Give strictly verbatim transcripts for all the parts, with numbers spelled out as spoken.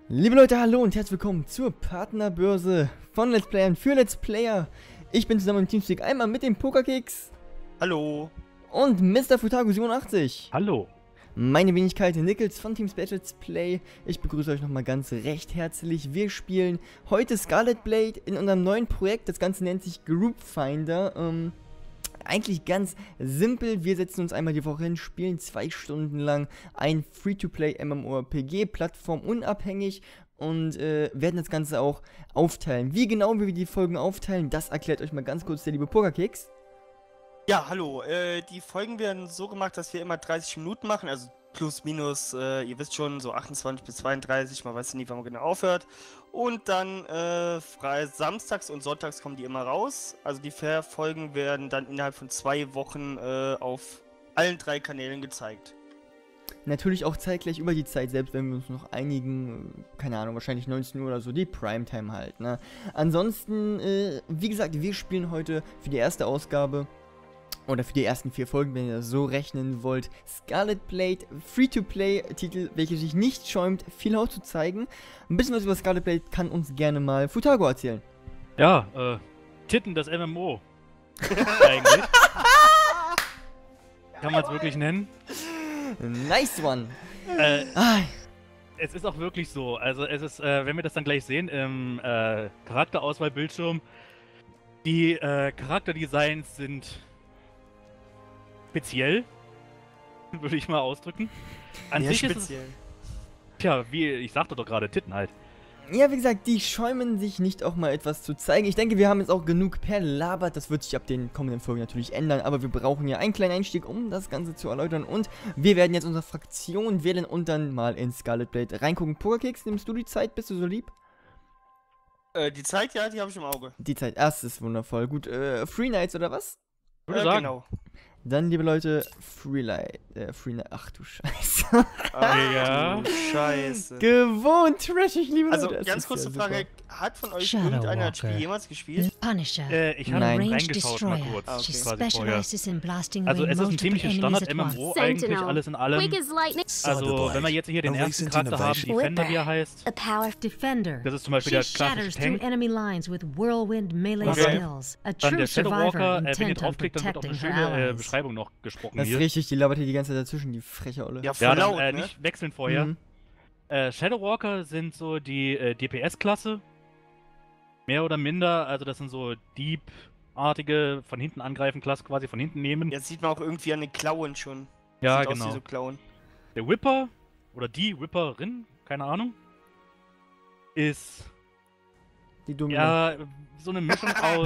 Liebe Leute, hallo und herzlich willkommen zur Partnerbörse von Let's Playern für Let's Player. Ich bin zusammen im Teamspeak einmal mit dem Pokerkeks. Hallo. Und Mister Futago siebenundachtzig. Hallo. Meine Wenigkeit Nichols von Teamspeak Let's Play. Ich begrüße euch nochmal ganz recht herzlich. Wir spielen heute Scarlet Blade in unserem neuen Projekt. Das Ganze nennt sich Group Finder. Ähm, eigentlich ganz simpel. Wir setzen uns einmal die Woche hin, spielen zwei Stunden lang ein Free-to-Play MMORPG, plattformunabhängig, und äh, werden das Ganze auch aufteilen. Wie genau wir die Folgen aufteilen, das erklärt euch mal ganz kurz der liebe Pokerkeks. Ja, hallo. Äh, die Folgen werden so gemacht, dass wir immer dreißig Minuten machen, also plus minus, äh, ihr wisst schon, so achtundzwanzig bis zweiunddreißig, man weiß nie, wann man genau aufhört. Und dann äh, frei, samstags und sonntags kommen die immer raus. Also die Folgen werden dann innerhalb von zwei Wochen äh, auf allen drei Kanälen gezeigt. Natürlich auch zeitgleich über die Zeit, selbst wenn wir uns noch einigen, keine Ahnung, wahrscheinlich neunzehn Uhr oder so, die Primetime halt, ne? Ansonsten, äh, wie gesagt, wir spielen heute für die erste Ausgabe oder für die ersten vier Folgen, wenn ihr das so rechnen wollt, Scarlet Blade, Free-to-Play-Titel, welcher sich nicht schäumt, viel auszuzeigen. Ein bisschen was über Scarlet Blade kann uns gerne mal Futago erzählen. Ja, äh, Titten, das M M O. Eigentlich. Kann man es wirklich nennen? Nice one! Äh, Ah. Es ist auch wirklich so. Also es ist, äh, wenn wir das dann gleich sehen im äh, Charakterauswahlbildschirm, die äh, Charakterdesigns sind speziell, würde ich mal ausdrücken. An Sehr sich speziell. ist es, tja, wie ich sagte doch gerade, Titten halt. Ja, wie gesagt, die schäumen sich nicht auch mal etwas zu zeigen. Ich denke, wir haben jetzt auch genug perlabert. Das wird sich ab den kommenden Folgen natürlich ändern. Aber wir brauchen ja einen kleinen Einstieg, um das Ganze zu erläutern. Und wir werden jetzt unsere Fraktion wählen und dann mal in Scarlet Blade reingucken. Pokerkeks, nimmst du die Zeit? Bist du so lieb? Äh, die Zeit, ja, die habe ich im Auge. Die Zeit, das ist wundervoll. Gut, äh, Free Nights oder was? Würde Äh, sagen. genau. Dann, liebe Leute, Freelight, äh, Free Night, ach du Scheiße. Ach, Ja. du Scheiße. Gewohnt trashig, liebe Also, Leute. es ganz ist kurze ja Frage, super. hat von euch Shadow irgendeiner das Spiel Walker. jemals gespielt? Punisher. Äh, ich habe Nein. Range reingeschaut mal Destroyer. kurz. Ah, okay. She quasi vorher. specializes in blasting Also away es ist ein multiple ziemliches enemies at Standard-M M O once. eigentlich, Sentinel. alles in allem. Quick as lightning. Also wenn wir jetzt hier den a ersten recent Charakter haben, innovation. Defender, wie er heißt. A power Defender. Das ist zum Beispiel She der klassische shatters through Tank. enemy lines with whirlwind melee Okay. skills. A Dann true der Shadow survivor Walker, äh, wenn ihr intent on draufklickt, dann wird auch protecting eine her schöne äh, allies. Beschreibung noch gesprochen Das ist hier. richtig, die labert hier die ganze Zeit dazwischen, die freche Olle. Ja, voll Ja, dann laut, äh, ne? nicht wechseln vorher. Mhm. Äh, Shadow Walker sind so die äh, D P S-Klasse. Mehr oder minder, also das sind so Dieb-artige, von hinten angreifen Klasse, quasi von hinten nehmen. Jetzt sieht man auch irgendwie an den Klauen schon. Ja, Sieht genau. Aus wie so Klauen. Der Whipper, oder die Whipperin, keine Ahnung, ist Die dumme. ja so eine Mischung aus.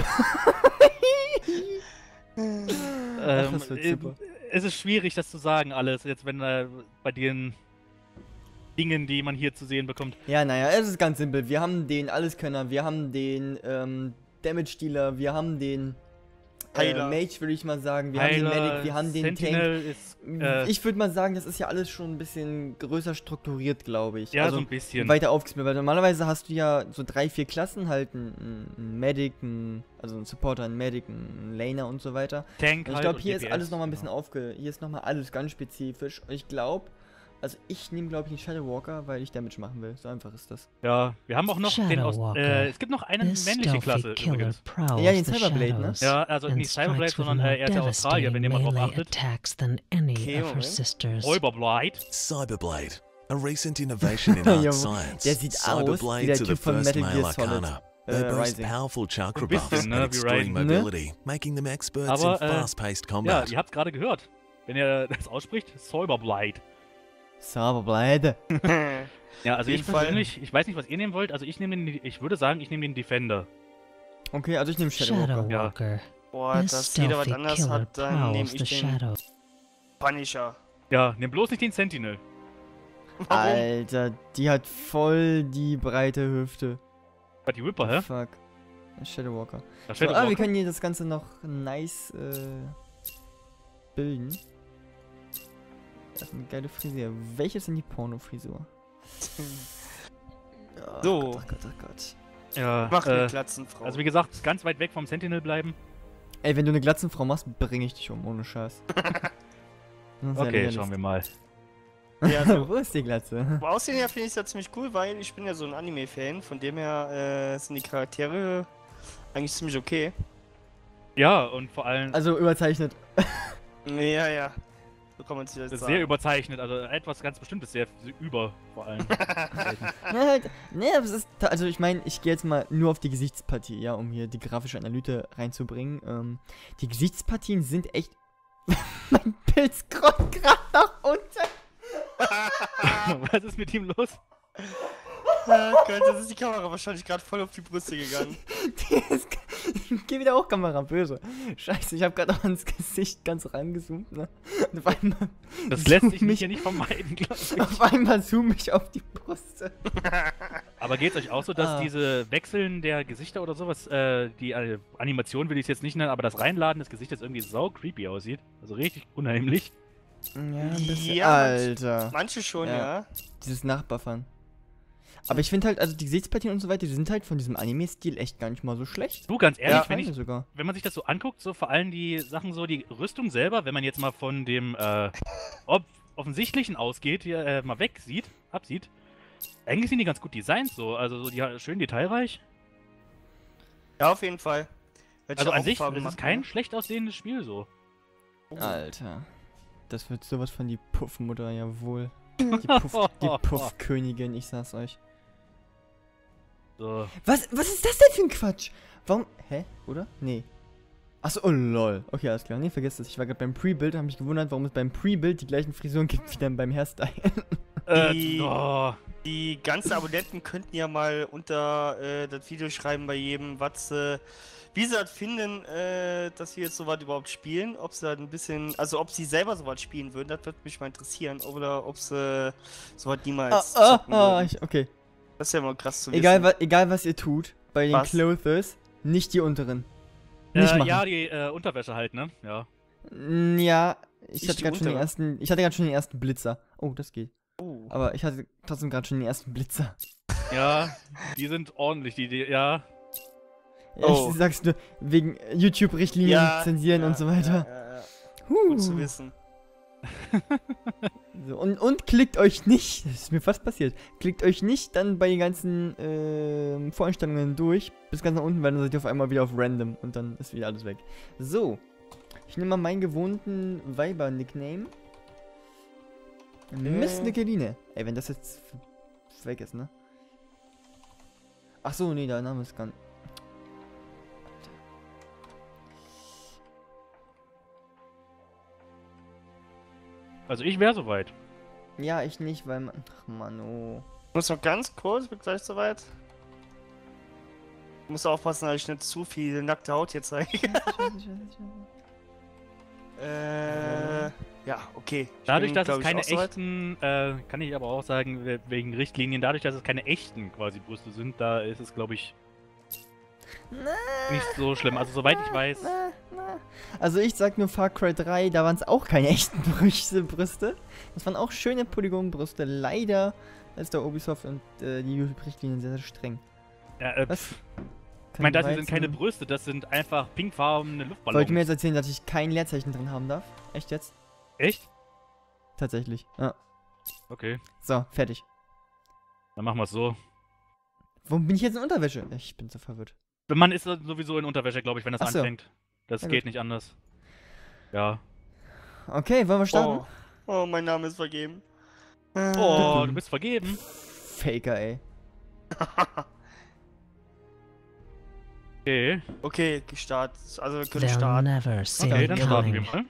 Ach, ähm, das wird äh, super. es ist schwierig, das zu sagen, alles, jetzt wenn äh, bei den Dingen, die man hier zu sehen bekommt. Ja, naja, es ist ganz simpel. Wir haben den Alleskönner, wir haben den ähm, Damage-Dealer, wir haben den äh, Heiler. Mage, würde ich mal sagen, wir haben den Medic, wir haben den Tank. Sentinel ist, äh, Ich würde mal sagen, das ist ja alles schon ein bisschen größer strukturiert, glaube ich. ja, also so ein bisschen. weiter aufgesplittet, weil normalerweise hast du ja so drei, vier Klassen, halt ein, ein Medic, ein, also ein Supporter, ein Medic, ein Laner und so weiter. Tank Und ich halt glaube, und hier D P S, ist alles nochmal ein bisschen genau. aufge... Hier ist nochmal alles ganz spezifisch. Und ich glaube, also ich nehme, glaube ich, den Shadow Walker, weil ich Damage machen will. So einfach ist das. Ja, wir haben auch noch den aus. Shadow Äh, Walker. es gibt noch eine This männliche Klasse stealthy killer übrigens. prowls Ja, den the Cyberblade, ne? shadows Ja, also and nicht Cyberblade, strikes with sondern more äh, er ist ja Australier, wenn ihr mal drauf devastating achtet. melee attacks than any Okay, of her Moment. sisters. Räuberblade. Cyberblade, a recent innovation in Jawohl. art science. Der sieht aus wie der Cyberblades are the Typ von first Metal male Gear Solid. arcana. Äh, They boast Rising. powerful chakra Ein bisschen, buffs ne, and wie extreme Rising. Ne? mobility, making them experts Aber, in äh, fast-paced Ja, combat. ihr habt's gerade gehört. Wenn ihr das ausspricht, Säuberblade. Cyberblade. Ja, also Auf ich jeden Fall. persönlich, ich weiß nicht, was ihr nehmen wollt, also ich nehme den, ich würde sagen, ich nehme den Defender. Okay, also ich nehme Shadow Walker. Shadow Ja. Walker. Boah, This dass jeder was stealthy anderes killer hat, dann nehme prowls ich the den shadows. Punisher. Ja, nimm bloß nicht den Sentinel. Warum? Alter, die hat voll die breite Hüfte. War die Whipper, hä? Fuck. Shadow Walker. Das So, Shadow ah, wir Walker. können hier das Ganze noch nice äh, bilden. Das ist eine geile Frisur. Welche ist denn die Porno-Frisur? Oh So. Gott, oh Gott, oh Gott. Ja, Mach eine äh, Glatzenfrau. also wie gesagt, ganz weit weg vom Sentinel bleiben. Ey, wenn du eine Glatzenfrau machst, bringe ich dich um, ohne Scheiß. Das ist ja Okay, lächerlich. schauen wir mal. Ja, so. Wo ist die Glatze? Aber aussehen her finde ich es ja ziemlich cool, weil ich bin ja so ein Anime-Fan, von dem her äh, sind die Charaktere eigentlich ziemlich okay. Ja, und vor allem Also überzeichnet. Ja, ja. So kann man sich das sehr sagen. überzeichnet, also etwas ganz Bestimmtes, sehr über vor allem. Ja, halt, nee, aber es ist, ta- also ich meine, ich gehe jetzt mal nur auf die Gesichtspartie, ja, um hier die grafische Analyse reinzubringen. Ähm, die Gesichtspartien sind echt... mein Bild scrollt gerade nach unten. Was ist mit ihm los? Ja, Gott, das ist die Kamera wahrscheinlich gerade voll auf die Brüste gegangen. Die ist, ich geh wieder hoch, Kamera, böse. Scheiße, ich habe gerade auch ans Gesicht ganz rangezoomt, ne? Und auf einmal Das lässt zoom sich mich- nicht hier nicht vermeiden, glaube ich. Auf einmal zoome ich auf die Brüste. Aber geht's euch auch so, dass Ah. diese Wechseln der Gesichter oder sowas, äh, die äh, Animation will ich es jetzt nicht nennen, aber das Reinladen des Gesichtes irgendwie sau creepy aussieht? Also richtig unheimlich. Ja, ein bisschen. Ja, Alter. Manche schon, Ja. ja. Dieses Nachbuffern. Aber ich finde halt, also die Gesichtspartien und so weiter, die sind halt von diesem Anime-Stil echt gar nicht mal so schlecht. Du, ganz ehrlich, Ja, wenn, ich, Meine sogar. wenn man sich das so anguckt, so vor allem die Sachen so, die Rüstung selber, wenn man jetzt mal von dem äh, ob offensichtlichen ausgeht, hier äh, mal wegsieht, absieht, eigentlich sind die ganz gut designt so, also so die schön detailreich. Ja, auf jeden Fall. Hätte Also ich an auch sich Farbe ist es machen, kein ne? schlecht aussehendes Spiel so. Alter. Das wird sowas von die Puffmutter, jawohl. Die, Puff, die Puffkönigin, ich sag's euch. So. Was, was ist das denn für ein Quatsch? Warum? Hä? Oder? Nee. Achso, oh lol. Okay, alles klar. Nee, vergesst das. Ich war gerade beim Pre-Build, habe mich gewundert, warum es beim Pre-Build die gleichen Frisuren gibt wie dann beim Hairstyle. Äh, Die- oh. Die ganzen Abonnenten könnten ja mal unter äh, das Video schreiben bei jedem, was, äh, wie sie das finden, äh, dass wir jetzt sowas überhaupt spielen. Ob sie halt ein bisschen, also ob sie selber sowas spielen würden, das würde mich mal interessieren. Oder ob sie sowas ah, niemals ah, zocken ah, würden. ich, okay. Das ist ja mal krass zu Egal, wissen. wa egal, was ihr tut, bei den Was? Clothes, nicht die unteren. Nicht Äh, machen. ja, die äh, Unterwäsche halt, ne? Ja. Mm, Ja, ich Nicht hatte die gerade schon den untere. ersten, ich hatte gerade schon den ersten Blitzer. Oh, das geht. Oh. Aber ich hatte trotzdem gerade schon den ersten Blitzer. Ja, die sind ordentlich, die, die ja. Ja, Oh. ich sag's nur, wegen YouTube-Richtlinien Ja, zensieren ja, und so weiter. Ja, ja, ja. Huh. Gut zu wissen. So, und, und klickt euch nicht, das ist mir fast passiert, klickt euch nicht dann bei den ganzen ähm, Voreinstellungen durch, bis ganz nach unten, weil dann seid ihr auf einmal wieder auf Random und dann ist wieder alles weg. So, ich nehme mal meinen gewohnten Weiber-Nickname. Miss Nickeline. Ey, wenn das jetzt f- weg ist, ne? Ach so, nee, der Name ist gar nicht. Also ich wäre soweit. Ja, ich nicht, weil man. Ach, Mann, oh. Ich muss noch ganz kurz, bin gleich soweit. Ich muss aufpassen, dass ich nicht zu viel nackte Haut hier zeige. äh, ja, okay. Ich Dadurch, bin, dass glaub es ich, keine auch soweit. echten, äh, kann ich aber auch sagen, we- wegen Richtlinien, dadurch, dass es keine echten quasi Brüste sind, da ist es, glaube ich, nicht so schlimm. Also soweit ich weiß, Na, na. Also ich sag nur Far Cry drei, da waren es auch keine echten Brüste, Brüste. Das waren auch schöne Polygonbrüste. Leider ist der Ubisoft und äh, die YouTube-Richtlinien sehr, sehr streng. ja, äh, Was? ich meine, das hier sind Weizen- keine Brüste, das sind einfach pinkfarbene Wollt ihr Luftballons. mir jetzt erzählen, dass ich kein Leerzeichen drin haben darf? Echt jetzt? Echt? Tatsächlich. Ja. Okay, So, fertig. dann machen wir es so. Warum bin ich jetzt in Unterwäsche? Ich bin so verwirrt. Man ist sowieso in Unterwäsche, glaube ich, wenn das Ach so. anfängt. Das Na geht gut. nicht anders. Ja. Okay, wollen wir starten? Oh. oh, mein Name ist vergeben. Oh, du bist vergeben. Faker, ey. Okay, Okay, gestartet. Also wir können They'll starten. never see okay, it dann starten wir coming. mal.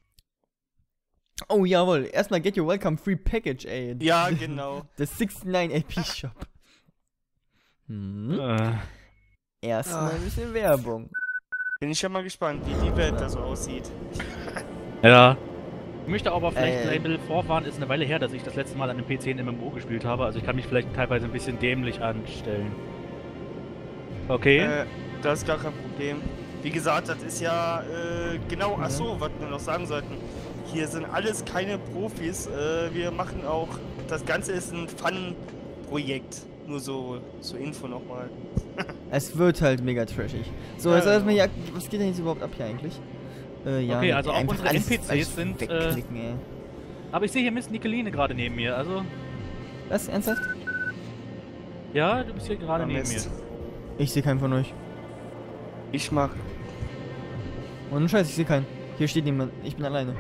Oh, jawohl. Erstmal get your welcome free package, ey. Ja, genau. Der neunundsechzig A P Shop. Hm. Äh, Erstmal Ah. ein bisschen Werbung. Bin ich ja mal gespannt, wie die Welt da so aussieht. ja. Ich möchte aber vielleicht Äh. ein bisschen vorwarnen, ist eine Weile her, dass ich das letzte Mal an einem P C ein M M O gespielt habe, also ich kann mich vielleicht teilweise ein bisschen dämlich anstellen. Okay. Äh, das ist gar kein Problem. Wie gesagt, das ist ja äh, genau, Mhm. achso, was wir noch sagen sollten. Hier sind alles keine Profis. Äh, wir machen auch, das Ganze ist ein Fun-Projekt. Nur so zur Info nochmal. Es wird halt mega trashig. So, Ja, jetzt genau. erstmal, ja, was geht denn jetzt überhaupt ab hier eigentlich? Äh, ja, Okay, also auch einfach unsere alles- N P Cs alles sind, äh, wegklicken, ey. Aber ich sehe hier Miss Nikoline gerade neben mir, also... Was? Ernsthaft? Ja, du bist hier gerade Ah, neben Mist. mir. Ich sehe keinen von euch. Ich mach. Ohne Scheiß, ich sehe keinen. Hier steht niemand. Ich bin alleine.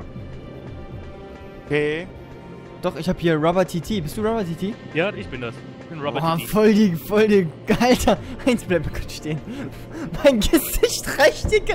Okay. Doch, ich habe hier Rubber T T. Bist du Rubber T T? Ja, ich bin das. Ich bin Robert Boah, T T. voll die, voll die... Alter, eins bleibt kurz stehen. Mein Gesicht reicht dicken.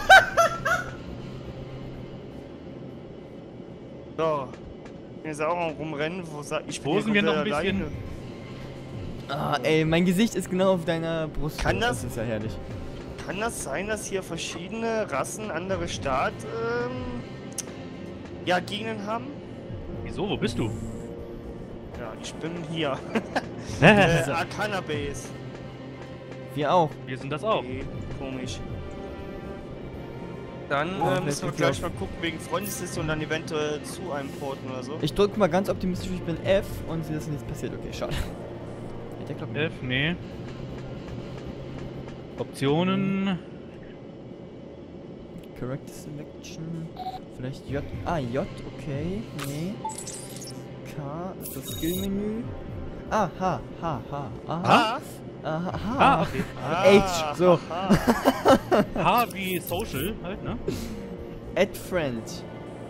So. Ich bin jetzt auch am rumrennen, wo sa ich bin Posen hier wir noch ein komplett bisschen? alleine. Ah, ey, mein Gesicht ist genau auf deiner Brust. Kann das- Das ist ja herrlich. Kann das sein, dass hier verschiedene Rassen, andere Staat, ähm, ja, Gegenden haben? Wieso, wo bist du? Ja, ich bin hier. äh, Wir Arcana Base. Wir auch. sind das auch. Okay, komisch. Dann Oh, äh, vielleicht müssen wir ist gleich die mal gucken wegen Freundesliste und dann eventuell zu einem Porten oder so. Ich drücke mal ganz optimistisch, ich bin F und sehe, dass nichts passiert. Okay, schade. Der Glocken. F, nee. Optionen. Character Selection. Vielleicht J. Ah, J, okay. Nee. K ist das Skill-Menü. Ah, H, H, H. Aha. Ah, Aha, H. Ah, okay. H, so. aha. H wie Social halt, ne? Add Friend.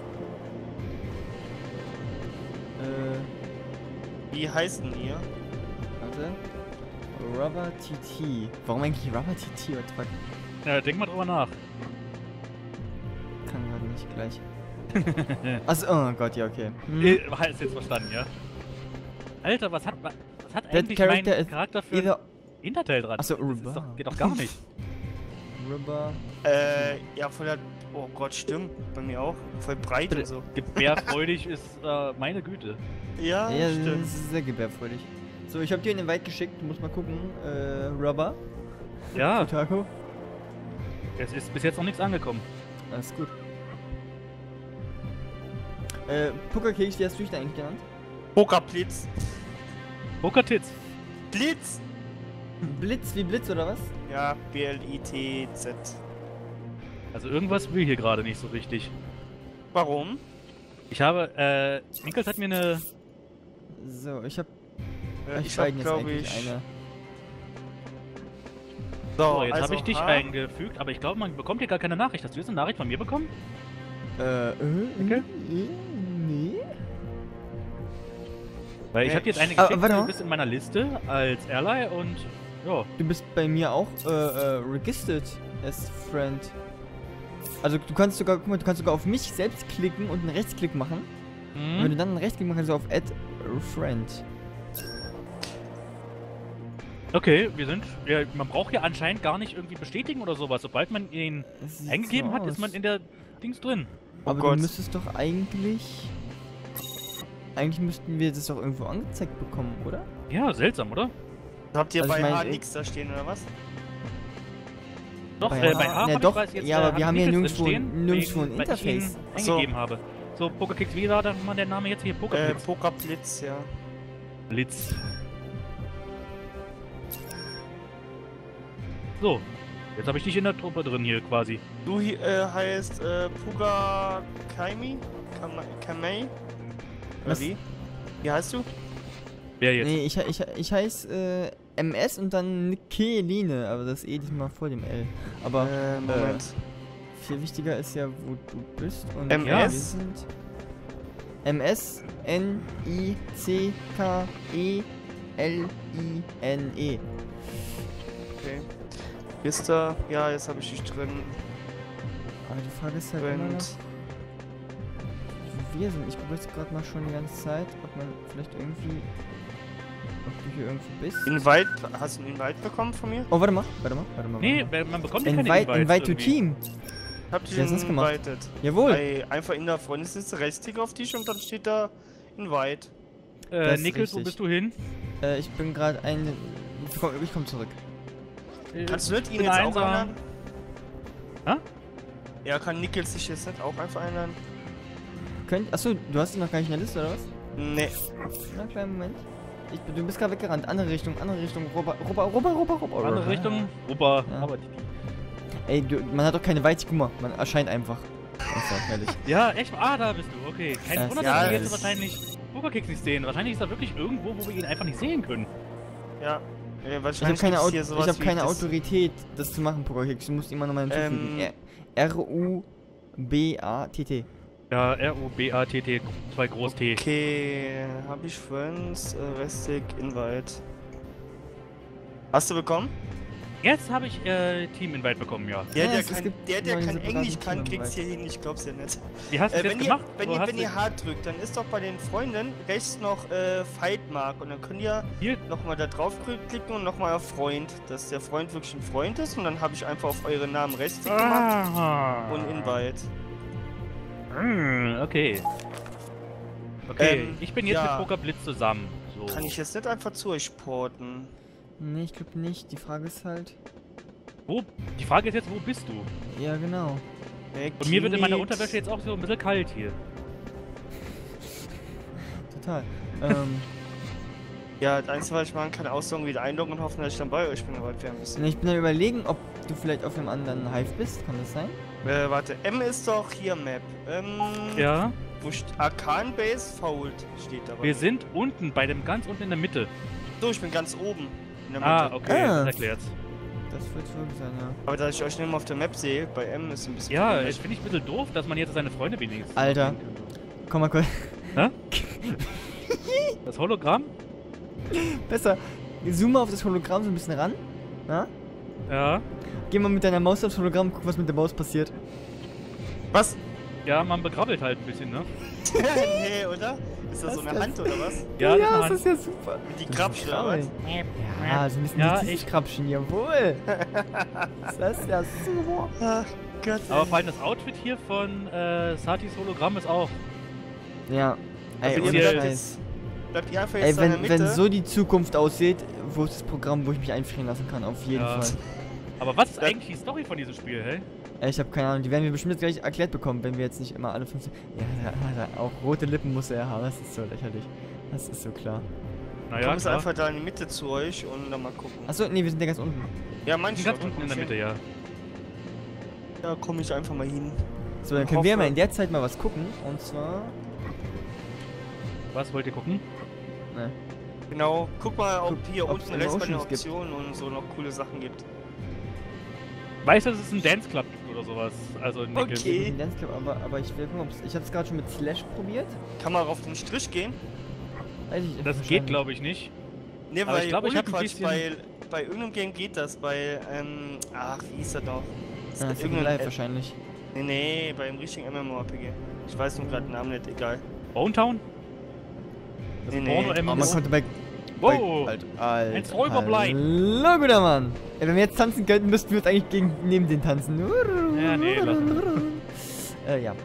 Äh, Wie heißen ihr? warte. Rubber T T. Warum eigentlich Rubber T T? What the fuck? Ja, denk mal drüber nach. Kann gerade nicht gleich. Achso, oh Gott, ja, okay. Hm. Äh, Hast jetzt verstanden, ja? Alter, was hat, was hat That eigentlich mein character is Charakter für ein Either Hinterteil dran? Achso, Das ist Rubber. doch, geht doch gar nicht. Rubber. Äh, ja, voll der. Oh Gott, stimmt. Bei mir auch. Voll breit und so. Gebärfreudig ist äh, meine Güte. Ja, Ja, das stimmt. ist sehr gebärfreudig. So, ich hab dir in den Wald geschickt. Du musst mal gucken. Äh, Rubber. Ja, Otaku. es ist bis jetzt noch nichts angekommen. Alles gut. Äh, Pokerkeks, wie hast du dich da eigentlich genannt? Pokerblitz. Poker Tits. Blitz! Blitz wie Blitz oder was? Ja, B L I T Z. Also irgendwas will hier gerade nicht so richtig. Warum? Ich habe, äh, Minkels hat mir eine... So, ich hab. Äh, ich hab, beiden jetzt glaub eigentlich ich. eine. So, jetzt also habe ich dich H. eingefügt, aber ich glaube, man bekommt hier gar keine Nachricht. Hast du jetzt eine Nachricht von mir bekommen? Äh, äh, Okay. äh, nee. Weil ich Nee. habe jetzt eine Aber geschickt, warte du mal. bist in meiner Liste als Ally und... Ja, Du bist bei mir auch äh, äh, registered as Friend. Also du kannst sogar, guck mal, du kannst sogar auf mich selbst klicken und einen Rechtsklick machen. Und wenn hm. du dann einen Rechtsklick machst, kannst du auf Add Friend. Okay, wir sind... Ja, man braucht ja anscheinend gar nicht irgendwie bestätigen oder sowas. Sobald man ihn Das sieht eingegeben so hat, aus. ist man in der Dings drin. Oh Aber Gott. du müsstest doch eigentlich... Eigentlich müssten wir das doch irgendwo angezeigt bekommen, oder? Ja, seltsam, oder? Habt ihr Also ich bei mein, H ich- nichts da stehen oder was? Doch, Bei äh, H- bei H ja, hab doch, ich weiß jetzt, ja, äh, aber hab wir haben ich hier Nickels nirgendwo- drinstehen, nirgendwo ein wegen- weil ich ihn Interface. Ach so. eingegeben habe. So, Pokerkicks, wie war da mal der Name jetzt hier? Äh, Pokerblitz. Pokerblitz, ja. Blitz. So, jetzt habe ich dich in der Truppe drin hier quasi. Du hi- äh, heißt äh, Puga Kaimi? Kama- Kamei? Oder Was? wie? Wie heißt du? Wer jetzt? Nee, ich, ich, ich heiße äh, M S und dann Nikeline, aber das E diesmal vor dem L. Aber äh, Moment. viel wichtiger ist ja, wo du bist. Und M wir S? sind M S N I C K E L I N E. Okay. Ist da? Ja, jetzt habe ich dich drin. Aber die Frage ist halt immer noch, Und wo wir sind. Ich gucke jetzt gerade mal schon die ganze Zeit, ob man vielleicht irgendwie... Ob du hier irgendwo bist. Invite, hast du einen Invite bekommen von mir? Oh, warte mal, warte mal, warte mal. Nee, warte man bekommt ja mal. keine Invite, Invites invite to irgendwie. Team. Habt ihr Wie hast du das den gemacht? invited? Jawohl. Ey, einfach in der Freundesliste rechtsklick auf dich und dann steht da Invite. Das Äh, ist Nickels, wo richtig. bist du hin? Äh, ich bin gerade ein... Ich komme komm zurück. Äh, Kannst du nicht ihn bin jetzt auch einsam. einladen? Hä? Ja, kann Nickels sich jetzt nicht auch einfach einladen? Könnt... Achso, du hast ihn noch gar nicht in der Liste, oder was? Nee. Na, kleinen Moment. Ich, bin- du bist gerade weggerannt. Andere Richtung, andere Richtung. Roba, Roba, Roba, Roba, Roba. Andere Richtung, Opa, Ja. aber die, Ey, du, man hat doch keine Weitsicht. Guck mal, man erscheint einfach. Achso, herrlich. Ja, echt? Ah, da bist du. Okay. Kein Das- Wunder, ja, dass wir jetzt das- wahrscheinlich Pokerkicks nicht sehen. Wahrscheinlich ist er wirklich irgendwo, wo wir ihn einfach nicht sehen können. Ja. Äh, Ich habe wahrscheinlich keine, gibt's Au hier ich sowas hab wie keine das- Autorität, das zu machen, Pokerkicks. Du musst immer nochmal hinzufügen. Ähm. R U B A T T. Ja, R O B A T T, zwei Groß T. Okay, habe ich Friends, äh, Restic, Invite. Hast du bekommen? Jetzt habe ich äh, Team-Invite bekommen, ja. Der, Ja, der, es- es kann, gibt der, der neue kann separaten Englisch kann, Team-Invite. kriegt's hier hin, ich glaub's ja nicht. Wie hast du Äh, das wenn jetzt ihr, gemacht? wenn, Wo ihr, hast wenn du- ihr hart drückt, dann ist doch bei den Freunden rechts noch äh, Fightmark und dann könnt ihr Hier? nochmal da drauf klicken und nochmal auf Freund, dass der Freund wirklich ein Freund ist und dann habe ich einfach auf eure Namen Restic gemacht Ah. und Invite. Hm, okay. Okay, Ähm, ich bin jetzt ja. mit Pokerblitz zusammen. So. Kann ich jetzt nicht einfach zu euch porten? Nee, ich glaube nicht. Die Frage ist halt. Wo? Die Frage ist jetzt, wo bist du? Ja, genau. Äh, Und mir wird in meiner Kinect. Unterwäsche jetzt auch so ein bisschen kalt hier. Total. ähm, Ja, das Einzige, was ich machen kann, ausloggen, wieder einloggen und hoffen, dass ich dann bei euch bin, aber das wäre ein bisschen. nee, ich bin am überlegen, ob du vielleicht auf einem anderen Hive bist. Kann das sein? Äh, warte, M ist doch hier Map. Ähm, Ja, wo st- Arcan Base Fault steht da. bei wir mir. sind unten, bei dem ganz unten in der Mitte. So, ich bin ganz oben. In der Ah, Mitte. okay, Ah. das erklärt's. Das wird wirklich sein, ja. Aber da ich euch nicht mehr auf der Map sehe, bei M ist ein bisschen. Ja, komisch. das finde ich ein bisschen doof, dass man jetzt seine Freunde wenigstens Alter. sehen könnte. Komm mal kurz. Das Hologramm? Besser. Zoom mal auf das Hologramm so ein bisschen ran. Na? Ja. Geh mal mit deiner Maus aufs Hologramm, guck, was mit der Maus passiert. Was? Ja, man begrabbelt halt ein bisschen, ne? Nee, oder? Ist das so Was eine das? Hand oder was? Ja, das ist eine das Hand. ist ja super. Mit die Krabschen oder was? Ja, so ein bisschen Ja, ja, ich- Krabschen, jawohl. Das ist ja super. Ach Gott. Aber vor allem das Outfit hier von äh, Satis Hologramm ist auch. Ja. Ey, Wenn und ohne ihr hier- bleibt, Scheiß. jetzt, bleibt ihr einfach Ey, jetzt in der wenn, Mitte. wenn so die Zukunft aussieht, wo ist das Programm, wo ich mich einfrieren lassen kann? Auf jeden Ja. Fall. Aber was ist Ja. eigentlich die Story von diesem Spiel, hey? Ey, ich habe keine Ahnung, die werden wir bestimmt jetzt gleich erklärt bekommen, wenn wir jetzt nicht immer alle fünfzehn. Ja, ja, ja, auch rote Lippen muss er haben, das ist so lächerlich. Das ist so klar. Naja, Kommst klar. einfach da in die Mitte zu euch und dann mal gucken. Achso, nee, wir sind ja ganz unten. Ja, Ich manche bin ganz Leute unten in der kommen Mitte, ja. hin. Ja, komm ich einfach mal hin. So, dann Ich können wir hoffe- mal in der Zeit mal was gucken. Und zwar. Was wollt ihr gucken? Ne. Genau, guck mal, ob Guck, hier ob's unten rechts bei den Emotions gibt. Optionen und so noch coole Sachen gibt. Weißt du, dass es einen Dance Club gibt oder sowas? Also in Nickel. Okay. Den Dance Club, aber, aber ich will gucken, ob's, ich hab's gerade schon mit Slash probiert. Kann man auf den Strich gehen? Weiß ich, Das geht, glaube ich, nicht. Ne, Aber weil ich glaube, ich ohne hab ein Quatsch, bisschen- bei, bei irgendeinem Game geht das, bei, ähm, ach, wie hieß er doch? Ja, Second Irgendein- Life äh, wahrscheinlich. Nee, nee, beim richtigen MMORPG. Ich weiß nur gerade den Namen nicht, egal. Bone Town? Das Nee, nee. Porno Aber M M O? man konnte bei. Wow! Bei, Alter, Alter, Ein Räuberblei. Hallo, guter Mann. Ey, wenn wir jetzt tanzen könnten, müssten wir uns eigentlich gegen, neben den tanzen. Ja, nee, lass Äh, ja.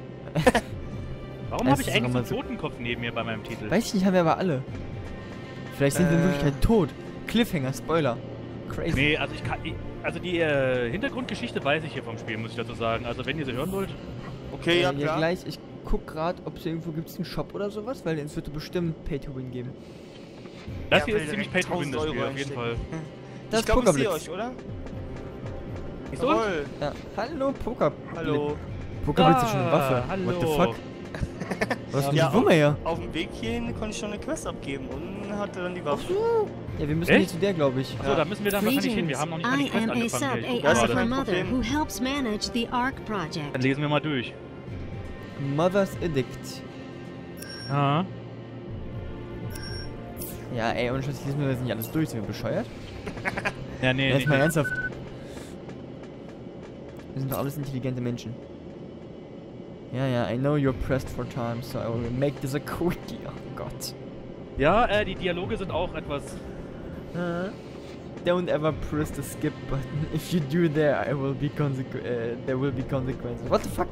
Warum Es habe ich ist eigentlich so immer einen so- Totenkopf neben mir bei meinem Titel? Weiß ich nicht, haben wir aber alle. Vielleicht sind wir in Äh. Wirklichkeit tot. Cliffhanger, Spoiler. Crazy. Nee, also ich kann. ich- Also die äh, Hintergrundgeschichte weiß ich hier vom Spiel, muss ich dazu sagen. Also wenn ihr sie hören wollt. Okay, ja, äh, ja, klar. gleich. Ich guck gerade, ob es irgendwo gibt einen Shop oder sowas, weil es wird bestimmt Pay-to-Win geben. Das Ja, hier will ist ziemlich direkt pay-to-win, das tausend Spiel, Euro auf jeden einstecken. Fall. Das ich glaube, ich sehe Pokerblitz. euch, oder? Siehst du? Jawohl. Ja. Hallo, Poker. Hallo. Pokerblitz ist schon eine Ah, Waffe. hallo. What the fuck? Was ist denn Ja, die Wumme hier? Auf dem Weg hierhin konnte ich schon eine Quest abgeben und hatte dann die Ach Waffe. so. Ja, wir müssen Echt? hier zu der, glaube ich. Achso, da müssen wir dann wahrscheinlich hin. Wir Greetings. haben noch nicht mal die I Quest am a angefangen. sub hier. Ich guck Ja, ist A ja R gerade. kein mother Problem. who helps manage the ARC project. Dann lesen wir mal durch. Mother's Edict. Ja. Ja, ey, und Schatz, lesen wir das nicht alles durch. Sind wir bescheuert? Ja, nee, Jetzt nee. mal nee. ernsthaft. Wir sind doch alles intelligente Menschen. Ja, ja, I know you're pressed for time, so I will make this a quickie. Oh Gott. Ja, äh, die Dialoge sind auch etwas. Uh, don't ever press the skip button. If you do there, I will be consequ uh, there will be consequences. What the fuck?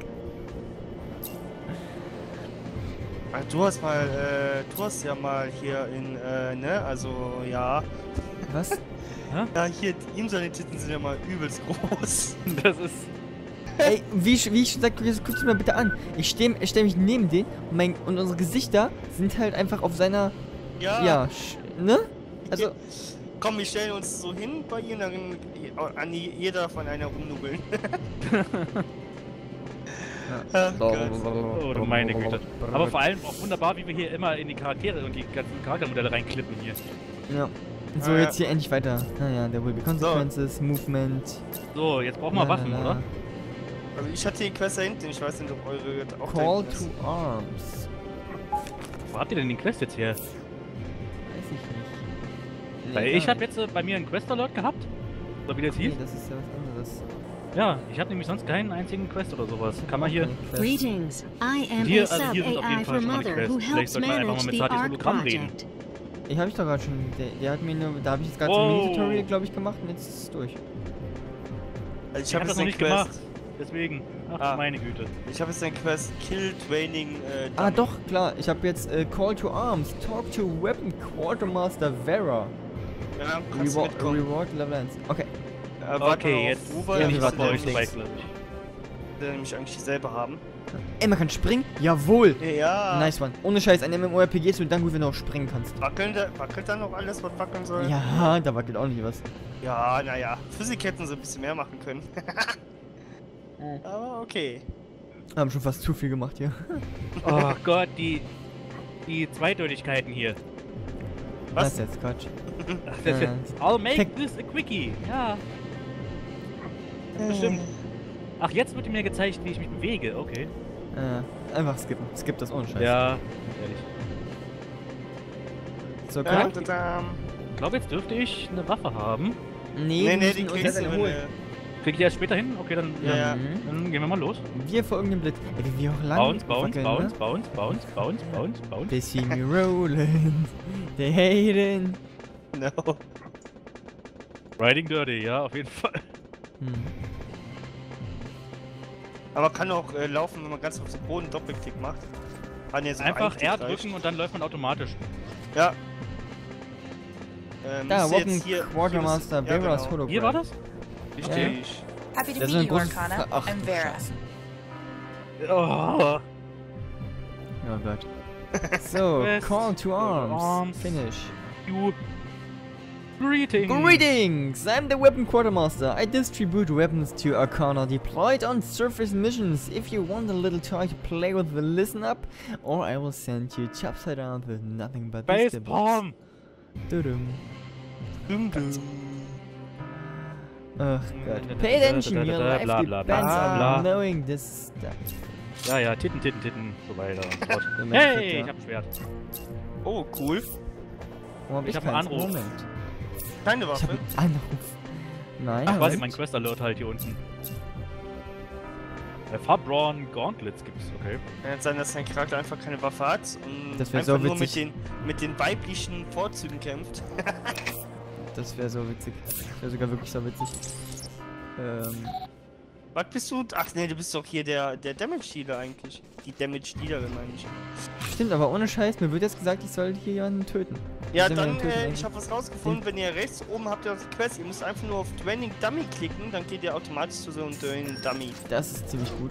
Ach, du hast mal, äh, du hast ja mal hier in, äh, ne, also, ja. Was? Ja, hier, ihm seine Titten sind ja mal übelst groß. Das ist. Ey, wie ich, wie ich schon sagte, guck dich mal bitte an. Ich stehe ich steh mich neben den und, mein, und unsere Gesichter sind halt einfach auf seiner, Ja. ja, sch- ne? Also, Komm, wir stellen uns so hin bei ihm, dann an die, jeder von einer rumnubbeln. Ach Gott. Oh, du meine Güte. Aber vor allem auch wunderbar, wie wir hier immer in die Charaktere und die ganzen Charaktermodelle reinklippen hier. Ja. So, Ah, jetzt hier endlich weiter. Naja, there will be consequences, movement. So, jetzt brauchen wir Waffen, oder? Also ich hatte die Quest da hinten, ich weiß nicht, ob eure auch da Call hinten ist. to arms. Wo habt ihr denn den Quest jetzt her? Weiß ich nicht. Weil Legal. ich habe jetzt äh, bei mir einen Quest-Alert gehabt. So wie das hieß. Nee, das ist ja was anderes. Ja, ich habe nämlich sonst keinen einzigen Quest oder sowas. Kann man hier... Okay, Quest. Greetings. I am Hier- a also hier sind auf sub-A jeden I Fall for schon mal die Mother Quests. who Vielleicht helps sollte man einfach manage mal mit the Satis ARC Hologramm reden. project. Ich habe ich doch gerade schon. Der, der hat mir nur. Da habe ich jetzt gerade so ein Wow. Mini-Tutorial, glaube ich, gemacht und jetzt ist es durch. Also ich Ich habe hab das jetzt noch eine nicht Quest. gemacht. Deswegen. Ach, Ah. meine Güte. Ich habe jetzt eine Quest Kill Training. Äh, Ah, Dummy. doch, klar. Ich habe jetzt äh, Call to Arms. Talk to Weapon Quartermaster Vera. Ja, kannst du Reward, mitkommen. Reward Level eins. Okay. Äh, warte mal Okay, auf jetzt... Uwe, Ja, der wir müsste warten bei euch auf zwei, links. glaube ich. der nämlich eigentlich dieselbe haben. Ey, man kann springen? Jawohl. Ja. Nice one. Ohne Scheiß, ein MMORPG ist nur dann gut, wenn du auch springen kannst. Wackeln, da, wackelt dann noch alles, was wackeln soll? Ja, da wackelt auch nicht was. Ja, naja. Physik hätten sie ein bisschen mehr machen können. Aber okay. Haben schon fast zu viel gemacht hier. Oh Gott, die... Die Zweideutigkeiten hier. Was Was? ist jetzt Quatsch? Ach, das Äh, jetzt... I'll make Tech- this a quickie. Ja. Bestimmt. Ach, jetzt wird mir gezeigt, wie ich mich bewege. Okay. Äh, einfach skippen. Skip das ohne Scheiß. Ja, ehrlich. So, Da, komm. da, da. Ich glaube, jetzt dürfte ich eine Waffe haben. Nee, Nee, wir nee, müssen die uns kriegst jetzt du, eine wenn holen. du... Krieg ich erst später hin? Okay, dann, Ja, ja. Mhm. dann gehen wir mal los. Wir folgen dem Blitz. Ey, wie wir auch lang Bounce, bounce, wackeln, bounce, ne? bounce, bounce, bounce, bounce, bounce. They see me rolling. They hating. No. Riding Dirty, ja, auf jeden Fall. Hm. Aber kann auch äh, laufen, wenn man ganz auf den Boden Doppelklick macht. Kann jetzt Einfach R drücken und dann läuft man automatisch. Ja. Ähm, Da, müsste Wappen jetzt hier- Quartermaster hier müsste- Veras ja, Hologramm. Hier war das? genau. Richtig. Happy to Das ist meet ein you, großes... Arcana. Ach, I'm du Vera. Scheiße. Oh. Oh Gott. So, Quest, Call to Arms. Arms. Finish. You. Greetings. Greetings! I'm the Weapon Quartermaster. I distribute weapons to Arcana deployed on surface missions. If you want a little toy to play with, then listen up, or I will send you upside down with nothing but these Face Palm. Dudum. Dum, dum. Ach Gott. Pay attention, your life Bla, bla, depends bla, on bla. knowing this stuff. Ja, ja, Titten, Titten, Titten, so weiter und so fort. Im Hey, Endeffekt, ich ja. hab ein Schwert. Oh, cool. Warum hab Ich hab keins? einen Anruf. Moment. Keine Ich hab Waffe. einen Anruf. Nein, Ach, was? Moment. Mein Quest-Alert halt hier unten. Äh, Farbbraun Gauntlets gibt's, okay. Kann jetzt sein, dass dein Charakter einfach keine Waffe hat und Das wär einfach so nur mit witzig. den, mit den weiblichen Vorzügen kämpft. Das wäre so witzig. Das wäre sogar wirklich so witzig. Ähm, Was bist du? Ach nee, du bist doch hier der, der Damage-Dealer eigentlich. Die Damage-Dealerin meine ich. stimmt, aber ohne Scheiß, mir wird jetzt gesagt, ich soll hier jemanden töten. Ja, Sind wir dann, am Töten äh, eigentlich? ich habe was rausgefunden, wenn ihr rechts oben habt ihr auf die Quest, ihr müsst einfach nur auf Training Dummy klicken, dann geht ihr automatisch zu so einem Training Dummy. Das ist ziemlich gut.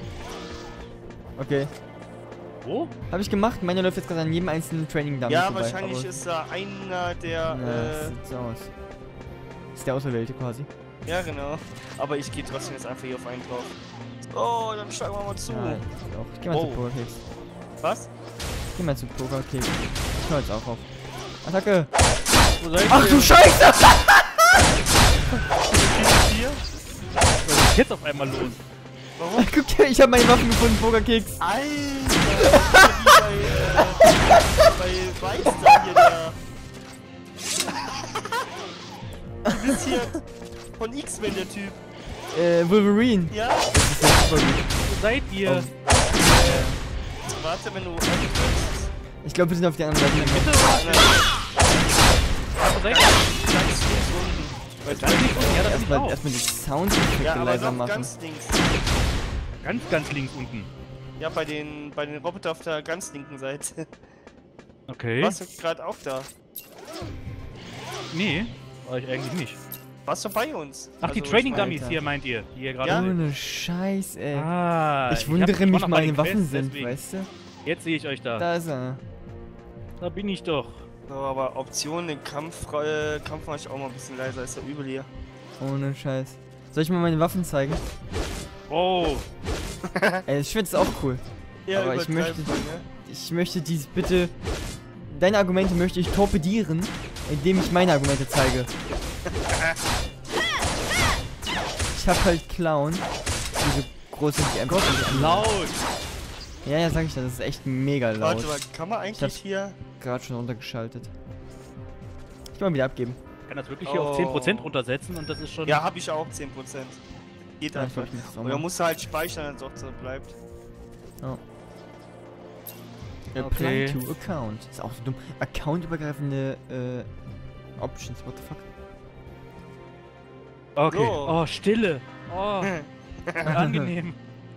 Okay. Wo? Habe ich gemacht. Meine läuft jetzt gerade an jedem einzelnen Training Dummy Ja, vorbei. wahrscheinlich aber- ist da einer der, Ja, das äh, sieht so aus. Ist der Auserwählte quasi. ja genau. Aber ich gehe trotzdem jetzt einfach hier auf einen drauf. Oh, dann schlagen wir mal zu. Ja, ich auch. Ich geh mal Oh. zu Pokerkeks. Was? Ich geh mal zu Pokerkeks. Ich hör jetzt auch auf. Attacke! Wo seid Ach ihr? du Scheiße! Hier? Was ist jetzt auf einmal los? Warum? Guck dir, ich habe meine Waffen gefunden, Pokerkeks. Alter! Wie bei, äh, bei Weißer hier der. Du bist hier von X-Men der Typ. Äh, Wolverine. Ja? Das ist ja super gut. Wo seid ihr? Oh. Warte, wenn du anfängst. Ich glaube, wir sind auf der anderen Seite. Bitte? Wo seid ihr? Ganz links unten. Bei Ganz links unten, ja, da bin ich Erstmal, auch. erstmal die Soundeffekte Ja, aber leiser noch machen. ganz links. Ganz, ganz links unten. Ja, bei den, bei den Robotern auf der ganz linken Seite. Okay. Warst du gerade auch da? Nee, war ich eigentlich nicht. Warst du bei uns? Ach, die Also, Training ich mein- Dummies Alter. hier meint ihr, die ihr gerade Ja. seht. Ohne Scheiß, ey. Ah, ich hab- wundere war mich, noch bei meine den Waffen Quests, sind, deswegen. weißt du? Jetzt sehe ich euch da. Da ist er. Da bin ich doch. So, aber Optionen, den Kampf, äh, Kampf mach ich auch mal ein bisschen leiser, ist ja übel hier. Ohne Scheiß. Soll ich mal meine Waffen zeigen? Oh. Ey, das Schwert ist auch cool. Ja, Aber ich möchte, übertreib's mal, ne? ich möchte dies bitte, deine Argumente möchte ich torpedieren, indem ich meine Argumente zeige. Ich hab halt Clown. Diese große Gott, ist laut. Ja, ja, sag ich das, das ist echt mega laut. Warte mal, kann man eigentlich hab's- hier... Gerade schon runtergeschaltet. Ich kann mal wieder abgeben. Ich kann das wirklich hier auf zehn Prozent runtersetzen und das ist schon... Ja, habe ich auch zehn Prozent. Geht Ja, ich einfach. glaub, ich muss das auch Oder machen. musst du halt speichern, dann es so bleibt. Okay. Apply to Account. Ist auch so dumm. Account-übergreifende äh, Options, what the fuck? Okay. So. Oh, Stille. Oh, angenehm.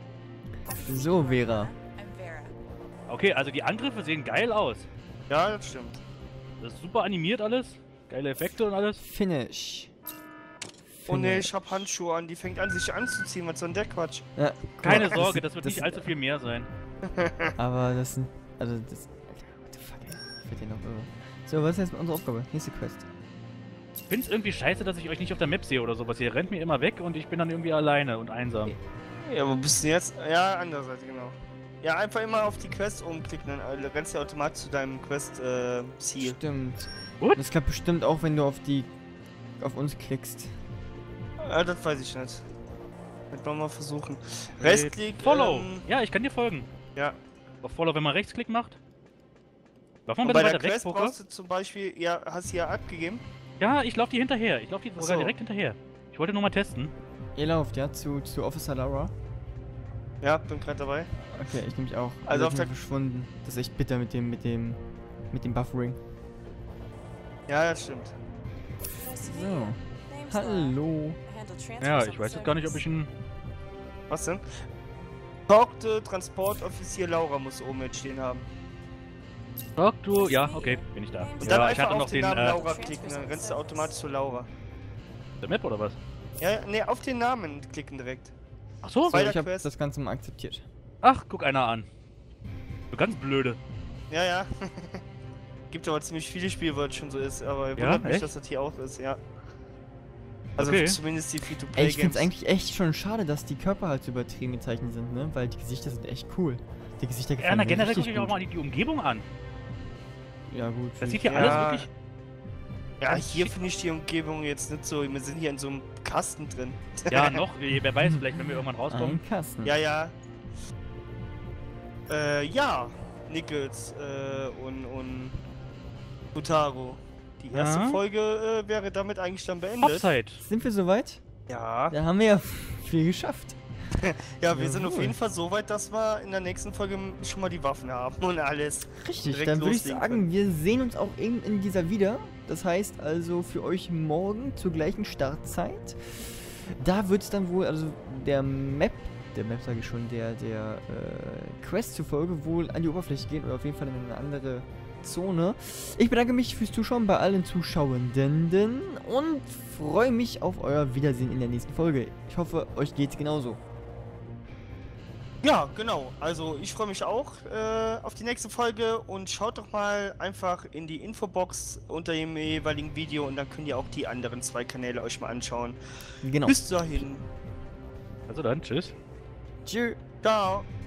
So, Vera. I'm Vera. Okay, also die Angriffe sehen geil aus. Ja, das stimmt. Das ist super animiert alles. Geile Effekte und alles. Finish. Oh ne, Finish. ich hab Handschuhe an, die fängt an sich anzuziehen, was soll denn der Quatsch? Ja, guck Keine mal, Sorge, das wird das- nicht allzu viel mehr sein. Aber das sind. Also, das. What the fuck, ey. Ich werd hier noch irre. So, was ist jetzt unsere Aufgabe? Nächste Quest. Ich find's irgendwie scheiße, dass ich euch nicht auf der Map sehe oder sowas. Ihr rennt mir immer weg und ich bin dann irgendwie alleine und einsam. Ja, wo bist du jetzt? Ja, andere Seite, genau. Ja, einfach immer auf die Quest umklicken, dann äh, rennst du automatisch zu deinem Quest-Ziel. Stimmt. What? Das klappt bestimmt auch, wenn du auf die. auf uns klickst. Äh, das weiß ich nicht. Das wollen wir mal versuchen. Restklick. Follow! Ähm, Ja, ich kann dir folgen. ja. Auf Follow, wenn man Rechtsklick macht. Darf man Und bitte bei der weiter weg, Quest Poker? brauchst du zum Beispiel, ja, hast du ja abgegeben. Ja, ich laufe die hinterher. Ich laufe die sogar so. direkt hinterher. Ich wollte nur mal testen. Ihr lauft, ja? Zu, zu Officer Laura. Ja, bin gerade dabei. Okay, ich nehme mich auch. Also Wir auf sind der- verschwunden. Das ist echt bitter mit dem, mit dem. mit dem Buffering. Ja, das stimmt. So. Hallo. Ja, ich weiß jetzt gar nicht, ob ich einen... Was denn? Talkte Transportoffizier Laura muss oben jetzt stehen haben. Sag du... Ja, okay, bin ich da. Und Ja, dann ich einfach hatte auf noch den den... Namen Äh, Laura klicken, dann rennst du automatisch zu Laura. der Map oder was? Ja, ja, nee, auf den Namen klicken direkt. Ach so? So, Bei der ich habe Quest. das Ganze mal akzeptiert. Ach, guck einer an. Du ganz blöde. Ja, ja. Gibt aber ziemlich viele Spiele, wo das schon so ist, aber Ja, wundert mich, echt? dass das hier auch ist, ja. Also Okay. zumindest die Ey, Free-to-Play ich find's Games. eigentlich echt schon schade, dass die Körper halt so übertrieben gezeichnet sind, ne? Weil die Gesichter sind echt cool. Die Gesichter Ja, gefallen na mir generell richtig gucke ich auch gut. mal die, die Umgebung an. Ja gut. Das find sieht ich- hier Ja. alles wirklich... Ja, hier finde ich die Umgebung jetzt nicht so. Wir sind hier in so einem Kasten drin. Ja, noch. Wer weiß, vielleicht, wenn wir irgendwann rauskommen. Ein Kasten. Ja, ja. Äh, ja. Nichols äh, und, und Butaro. Die erste Ja. Folge äh, wäre damit eigentlich dann beendet. Offside. Sind wir soweit? Ja. Da haben wir ja viel geschafft. Ja, wir sind auf Jawohl. jeden Fall so weit, dass wir in der nächsten Folge schon mal die Waffen haben und alles. Richtig, Direkt dann würde ich loslegen sagen, können. wir sehen uns auch in, in dieser wieder. Das heißt also für euch morgen zur gleichen Startzeit. Da wird es dann wohl, also der Map, der Map sage ich schon, der, der äh, Quest zufolge wohl an die Oberfläche gehen oder auf jeden Fall in eine andere Zone. Ich bedanke mich fürs Zuschauen bei allen Zuschauenden und freue mich auf euer Wiedersehen in der nächsten Folge. Ich hoffe, euch geht's genauso. Ja, genau. Also ich freue mich auch äh, auf die nächste Folge und schaut doch mal einfach in die Infobox unter dem jeweiligen Video und dann könnt ihr auch die anderen zwei Kanäle euch mal anschauen. Genau. Bis dahin. Also dann, tschüss. Tschüss. Ciao.